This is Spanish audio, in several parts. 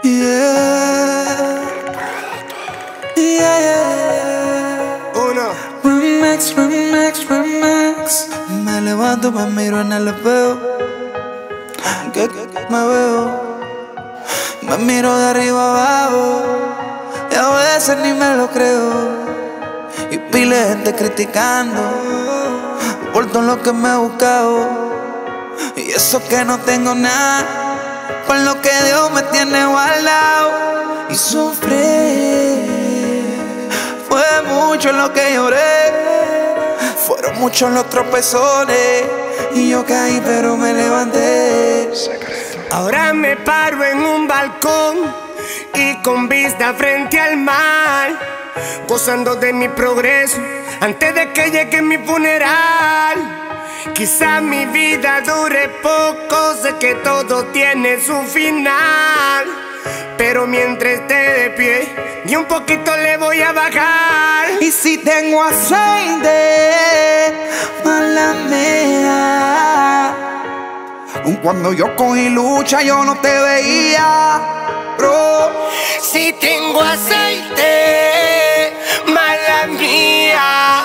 Yeah, yeah, yeah. Uno. Remix, remix, remix. Me levanto, me miro en el espejo. ¿Qué me veo? Me miro de arriba abajo y a veces ni me lo creo. Y pile de gente criticando por todo lo que me he buscado. Y eso que no tengo nada, por lo que Dios me tiene guardado. Y sufrí, fue mucho lo que lloré, fueron muchos los tropezones, y yo caí pero me levanté. Ahora me paro en un balcón y con vista frente al mar, gozando de mi progreso antes de que llegue mi funeral. Quizá mi vida dure poco, sé que todo tiene su final, pero mientras esté de pie, ni un poquito le voy a bajar. Y si tengo aceite, mala mía. Cuando yo cogí lucha yo no te veía, bro. Si tengo aceite, mala mía.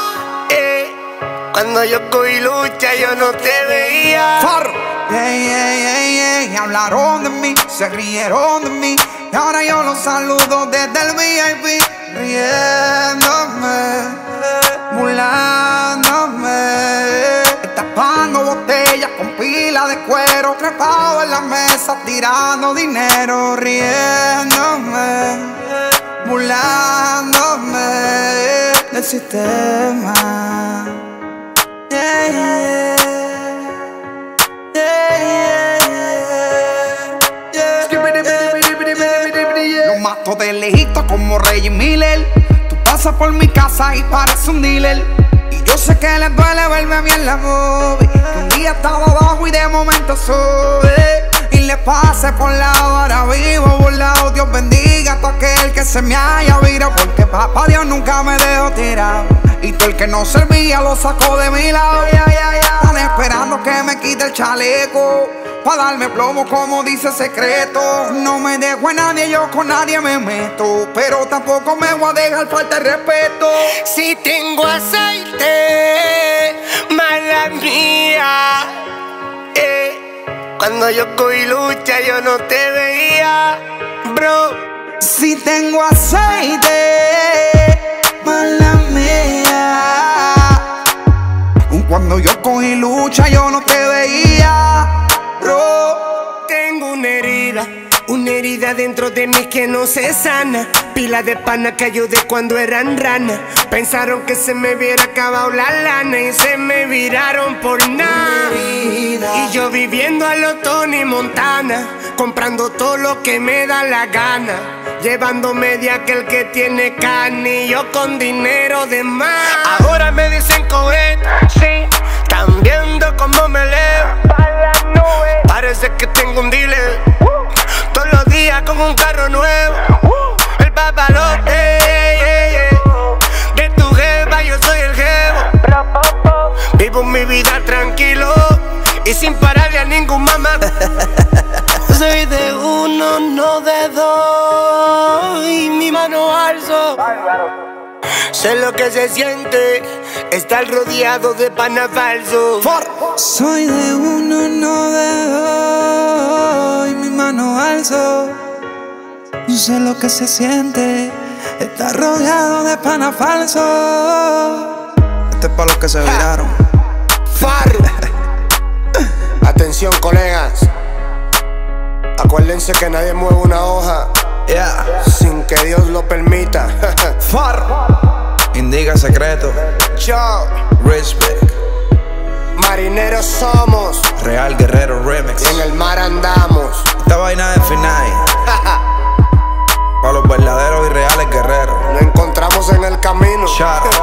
Cuando yo cogí lucha yo no te veía. Hablaron de mí, se rieron de mí, y ahora yo los saludo desde el VIP, riéndome, burlándome, tapando botellas con pila de cuero, trepado en la mesa tirando dinero, riéndome, burlándome del sistema. Yeah, yeah. Lo mato de lejito como Reggie Miller. Tú pasas por mi casa y pareces un dealer. Y yo sé que les duele verme a mí en la movie, que un día estaba abajo y de momento sube. Y le pase por lado, ahora vivo burlado. Dios bendiga a todo aquel que se me haya virado, porque papá Dios nunca me dejó tirado. Y todo el que no servía lo sacó de mi lado. Están esperando que me quite el chaleco pa' darme plomo como dice Secreto. No me dejo a nadie, yo con nadie me meto, pero tampoco me voy a dejar falta de respeto. Si tengo aceite, mala mía. Cuando yo cogí lucha yo no te veía, bro. Si tengo aceite, mala mía. Cuando yo cogí lucha yo no te veía, bro. Tengo una herida dentro de mí que no se sana. Pila de pana que ayudé cuando eran ranas. Pensaron que se me hubiera acabado la lana y se me viraron por nada. Y yo viviendo a lo Tony Montana, comprando todo lo que me da la gana, llevándome de aquel que tiene carne y yo con dinero de más. Ahora me dicen cohete, sí, están viendo cómo me leo. Parece que tengo un dealer, todos los días con un carro nuevo. El papalote, de tu jeva yo soy el jevo. Vivo mi vida tranquilo y sin pararle a ningún mamá. Soy de uno, no de dos, y mi mano alzo. Sé lo que se siente estar rodeado de pana falso. Soy de uno, no de dos, y mi mano alzo. Sé lo que se siente estar rodeado de pana falso. Este es para los que se viraron. Atención, colegas, acuérdense que nadie mueve una hoja sin que Dios lo permita. Indica Secreto. Yo, Respect. marineros somos, Real Guerrero Remix. y en el mar andamos. Esta vaina es final para los verdaderos y reales guerreros. Nos encontramos en el camino. Shout out.